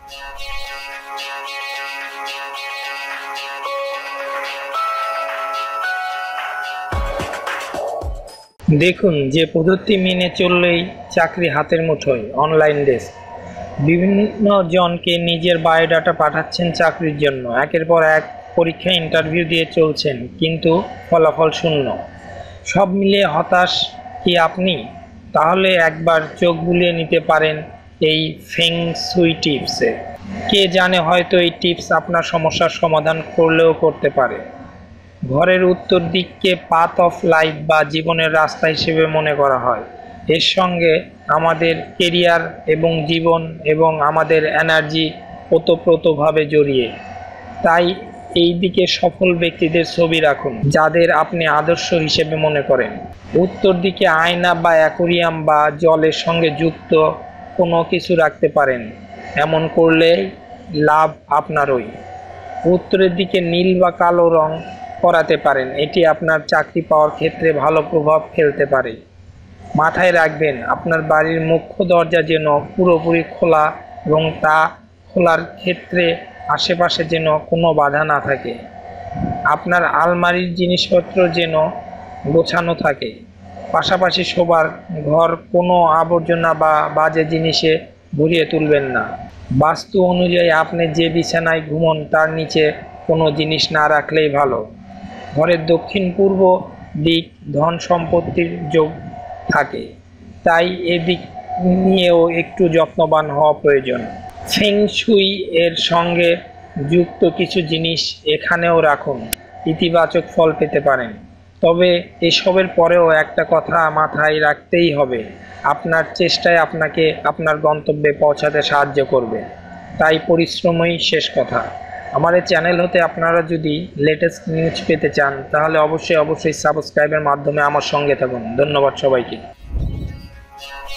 দেখুন, যে পদ্ধতি মেনে চললেই চাকরি হাতের মুঠোয়। Online desk. বিভিন্ন জনকে নিজের বায়োডাটা পাঠাচ্ছেন চাকরির জন্য, একের পর এক পরীক্ষা ইন্টারভিউ দিয়ে চলছেন, কিন্তু ফলাফল শূন্য। সব মিলিয়ে হতাশ কি আপনি? তাহলে একবার চোখ বুলিয়ে নিতে পারেন এই ফেং শুই টিপসে। কে জানে, হয়তো এই টিপস আপনার সমস্যার সমাধান করলেও করতে পারে। ঘরের উত্তর দিককে পাথ অফ লাইফ বা জীবনের রাস্তা হিসেবে মনে করা হয়। এর সঙ্গে আমাদের কেরিয়ার এবং জীবন এবং আমাদের এনার্জি ওতপ্রোতভাবে জড়িয়ে। তাই এই দিকে সফল ব্যক্তিদের ছবি রাখুন, যাদের আপনি আদর্শ হিসেবে মনে করেন। উত্তর দিকে আয়না বা অ্যাকোরিয়াম বা জলের সঙ্গে যুক্ত কোনো কিছু রাখতে পারেন। এমন করলে লাভ আপনারই। উত্তরের দিকে নীল বা কালো রং করাতে পারেন, এটি আপনার চাকরি পাওয়ার ক্ষেত্রে ভালো প্রভাব ফেলতে পারে। মাথায় রাখবেন, আপনার বাড়ির মুখ্য দরজা যেন পুরোপুরি খোলা এবং তা খোলার ক্ষেত্রে আশেপাশে যেন কোনো বাধা না থাকে। আপনার আলমারির জিনিসপত্র যেন গোছানো থাকে। পাশাপাশি শোবার ঘর কোনো আবর্জনা বা বাজে জিনিসে ভরিয়ে তুলবেন না। বাস্তু অনুযায়ী আপনি যে বিছানায় ঘুমন তার নিচে কোনো জিনিস না রাখলেই ভালো। ঘরের দক্ষিণ পূর্ব দিক ধন সম্পত্তির যোগ থাকে, তাই এদিক নিয়েও একটু যত্নবান হওয়া প্রয়োজন। ফেং শুই এর সঙ্গে যুক্ত কিছু জিনিস এখানেও রাখুন, ইতিবাচক ফল পেতে পারেন। তবে এসবের পরেও একটা কথা মাথায় রাখতেই হবে, আপনার চেষ্টায় আপনাকে আপনার গন্তব্যে পৌঁছাতে সাহায্য করবে, তাই পরিশ্রমই শেষ কথা। আমার এই চ্যানেল হতে আপনারা যদি লেটেস্ট নিউজ পেতে চান, তাহলে অবশ্যই সাবস্ক্রাইবের মাধ্যমে আমার সঙ্গে থাকুন। ধন্যবাদ সবাইকে।